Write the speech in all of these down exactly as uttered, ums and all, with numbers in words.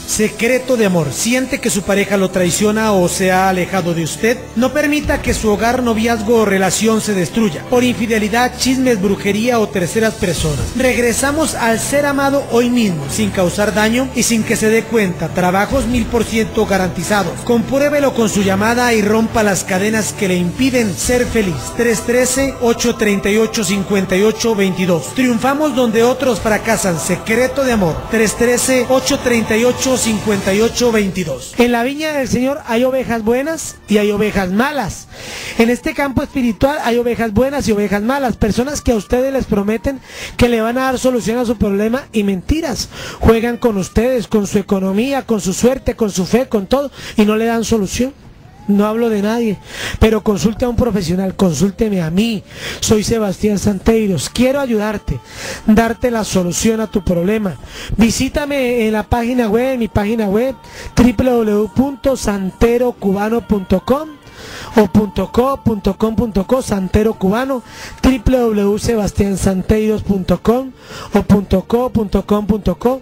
Secreto de amor. ¿Siente que su pareja lo traiciona o se ha alejado de usted? No permita que su hogar, noviazgo o relación se destruya por infidelidad, chismes, brujería o terceras personas. Regresamos al ser amado hoy mismo, sin causar daño y sin que se dé cuenta. Trabajos mil por ciento garantizados. Compruébelo con su llamada y rompa las cadenas que le impiden ser feliz. tres uno tres, ocho tres ocho, cinco ocho dos dos. Triunfamos donde otros fracasan. Secreto de amor. tres uno tres, ocho tres ocho, cinco ocho dos dos. En la viña del Señor hay ovejas buenas y hay ovejas malas. En este campo espiritual hay ovejas buenas y ovejas malas. Personas que a ustedes les prometen que le van a dar solución a su problema y mentiras. Juegan con ustedes, con su economía, con su suerte, con su fe, con todo y no le dan solución. No hablo de nadie, pero consulte a un profesional, consúlteme a mí. Soy Sebastián Santeiros, quiero ayudarte, darte la solución a tu problema. Visítame en la página web, en mi página web, w w w punto santero cubano punto com o .co, .com punto co, Santero Cubano, w w w punto sebastián santeiros punto com o .co, .com punto co.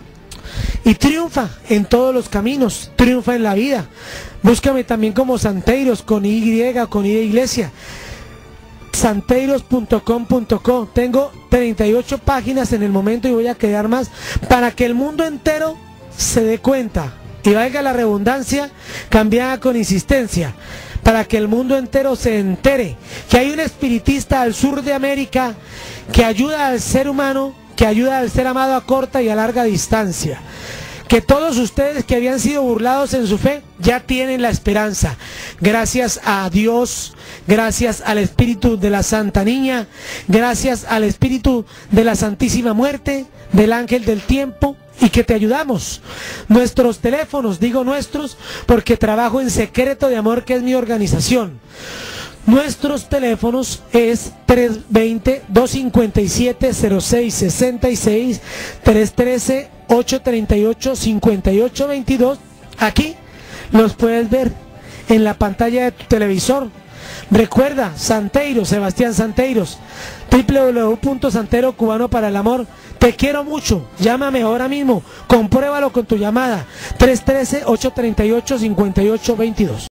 Y triunfa en todos los caminos, triunfa en la vida. Búscame también como Santeiros, con Y, con I de iglesia. santeiros punto com punto co. Tengo treinta y ocho páginas en el momento y voy a crear más para que el mundo entero se dé cuenta. Y valga la redundancia, cambiada con insistencia, para que el mundo entero se entere que hay un espiritista al sur de América que ayuda al ser humano, que ayuda al ser amado a corta y a larga distancia. Que todos ustedes que habían sido burlados en su fe ya tienen la esperanza. Gracias a Dios, gracias al Espíritu de la Santa Niña, gracias al Espíritu de la Santísima Muerte, del Ángel del Tiempo, y que te ayudamos. Nuestros teléfonos, digo nuestros porque trabajo en Secreto de Amor, que es mi organización. Nuestros teléfonos es tres dos cero, dos cinco siete, cero seis seis seis, tres uno tres, ocho tres ocho, cinco ocho dos dos. Aquí los puedes ver en la pantalla de tu televisor. Recuerda, Santeiros, Sebastián Santeiros, w w w punto santero cubano para el amor. Te quiero mucho, llámame ahora mismo, compruébalo con tu llamada, tres uno tres, ocho tres ocho, cinco ocho dos dos.